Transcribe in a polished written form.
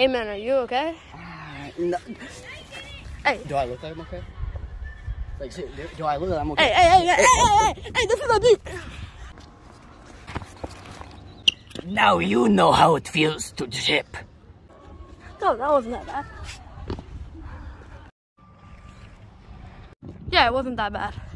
Hey man, are you okay? No. Hey. Do I look like I'm okay? Like, do I look like I'm okay? Hey, this is a deep. Now you know how it feels to trip. No, that wasn't that bad. Yeah, it wasn't that bad.